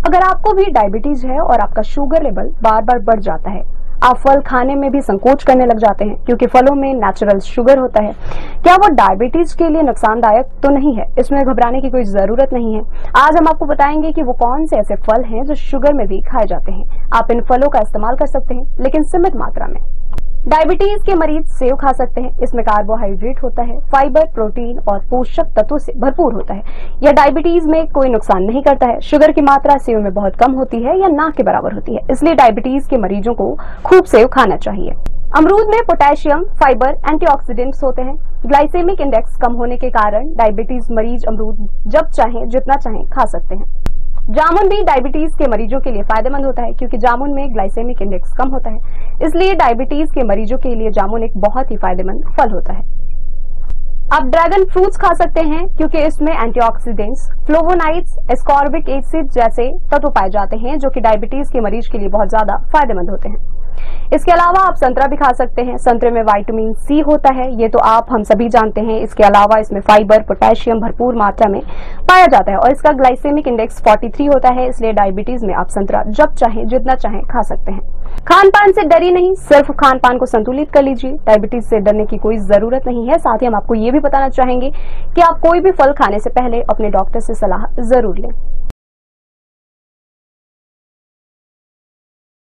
अगर आपको भी डायबिटीज है और आपका शुगर लेवल बार बार बढ़ जाता है, आप फल खाने में भी संकोच करने लग जाते हैं क्योंकि फलों में नेचुरल शुगर होता है, क्या वो डायबिटीज के लिए नुकसानदायक तो नहीं है? इसमें घबराने की कोई जरूरत नहीं है। आज हम आपको बताएंगे कि वो कौन से ऐसे फल हैं जो शुगर में भी खाए जाते हैं। आप इन फलों का इस्तेमाल कर सकते हैं, लेकिन सीमित मात्रा में। डायबिटीज के मरीज सेव खा सकते हैं। इसमें कार्बोहाइड्रेट होता है, फाइबर, प्रोटीन और पोषक तत्वों से भरपूर होता है। यह डायबिटीज में कोई नुकसान नहीं करता है। शुगर की मात्रा सेव में बहुत कम होती है या ना के बराबर होती है, इसलिए डायबिटीज के मरीजों को खूब सेव खाना चाहिए। अमरूद में पोटेशियम, फाइबर, एंटीऑक्सीडेंट्स होते हैं। ग्लाइसेमिक इंडेक्स कम होने के कारण डायबिटीज मरीज अमरूद जब चाहें जितना चाहें खा सकते हैं। जामुन भी डायबिटीज के मरीजों के लिए फायदेमंद होता है क्योंकि जामुन में ग्लाइसेमिक इंडेक्स कम होता है, इसलिए डायबिटीज के मरीजों के लिए जामुन एक बहुत ही फायदेमंद फल होता है। आप ड्रैगन फ्रूट्स खा सकते हैं क्योंकि इसमें एंटीऑक्सीडेंट्स, फ्लोवोनाइड्स, एस्कॉर्बिक एसिड जैसे तत्व पाए जाते हैं जो कि डायबिटीज के मरीज के लिए बहुत ज्यादा फायदेमंद होते हैं। इसके अलावा आप संतरा भी खा सकते हैं। संतरे में विटामिन सी होता है, ये तो आप हम सभी जानते हैं। इसके अलावा इसमें फाइबर, पोटेशियम भरपूर मात्रा में पाया जाता है और इसका ग्लाइसेमिक इंडेक्स 43 होता है, इसलिए डायबिटीज में आप संतरा जब चाहें जितना चाहें खा सकते हैं। खान पान से डरिए नहीं, सिर्फ खान पान को संतुलित कर लीजिए। डायबिटीज से डरने की कोई जरूरत नहीं है। साथ ही हम आपको ये भी बताना चाहेंगे कि आप कोई भी फल खाने से पहले अपने डॉक्टर से सलाह जरूर लें।